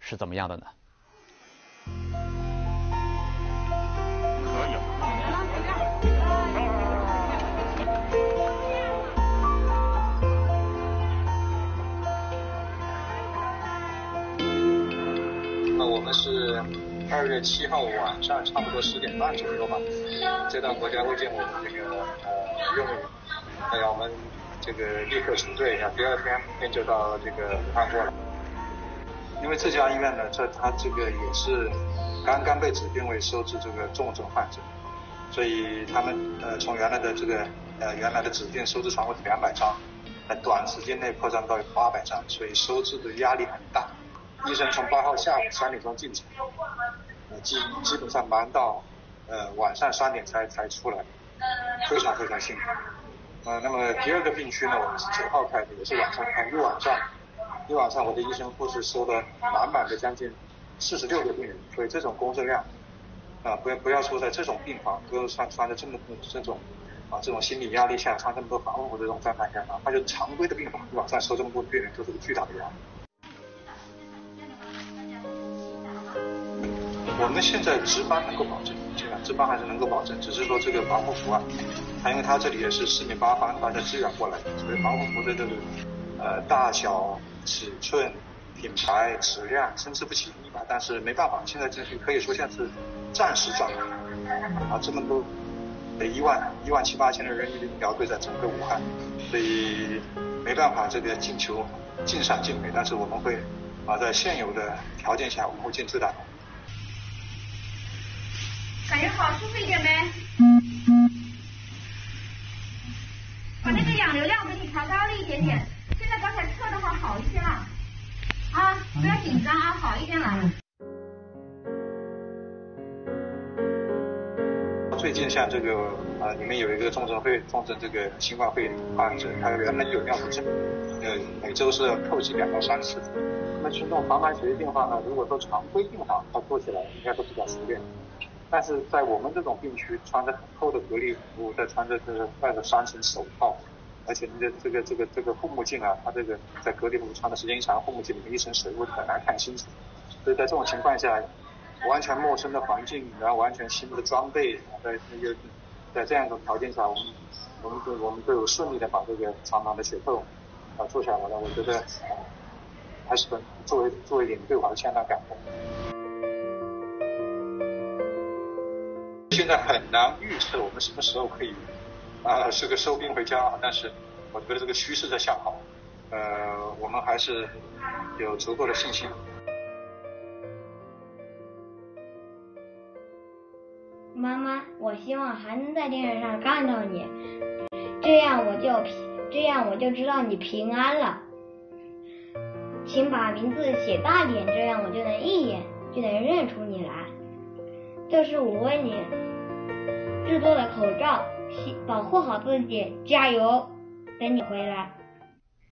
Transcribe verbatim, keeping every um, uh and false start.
是怎么样的呢？ 可以。 那我们是二月七号晚上差不多十点半左右吧，接到国家卫健委的这个呃任务，那让我们这个立刻除罪，那第二天天就到这个武汉过来。因为这家医院呢，这它这个也是刚刚被指定为收治这个重症患者，所以他们呃从原来的这个呃原来的指定收治床位是两百张，在短时间内扩张到八百张，所以收治的压力很大。医生从八号下午三点钟进场，呃基基本上忙到呃晚上三点才才出来，非常非常辛苦。呃，那么第二个病区呢，我们是九号开的，也是晚上开，一晚上，一晚上我的医生护士收了满满的将近四十六个病人，所以这种工作量，啊、呃，不要不要说在这种病房，不要穿穿着这么多这种啊这种心理压力下，穿这么多防护服的这种状态下，哪怕就常规的病房，一晚上收这么多病人，都是个巨大的压力。我们现在值班能够保证，这个值班还是能够保证，只是说这个防护服啊，它因为它这里也是四面八方大家支援过来，所以防护服的这个呃大小、尺寸、品牌、质量参差不齐嘛，但是没办法，现在这可以说现在是战时状态啊，这么多一万一万七八千的人力疗队在整个武汉，所以没办法这个尽求尽善尽美，但是我们会啊在现有的条件下，我们会尽最大努力。 感觉好舒服一点没？把那个氧流量给你调高了一点点，现在刚才测的话好一些了，啊，不要紧张啊，好一点了。 最近像这个啊、呃，里面有一个重症肺重症这个新冠肺炎患者，他原来有尿毒症，呃，每周是要透析两到三次。那么这种黄斑血病患呢，如果说常规病房，他做起来应该都比较熟练。但是在我们这种病区，穿着很厚的隔离服，再穿着这个戴着三层手套，而且你的这个这个这个护目镜啊，它这个在隔离服穿的时间一长，护目镜里面一层水雾很难看清楚。所以在这种情况下，完全陌生的环境，然后完全新的装备，在那个在这样一种条件下，我们我们都我们都有顺利的把这个长廊的血透啊做下来了。我觉得、呃、还是作为作为领队，我还是相当感动。现在很难预测我们什么时候可以啊是个收兵回家，但是我觉得这个趋势在向好，呃，我们还是有足够的信心。 妈妈，我希望还能在电视上看到你，这样我就这样我就知道你平安了。请把名字写大点，这样我就能一眼就能认出你来。这是我为你制作的口罩，保护好自己，加油！等你回来。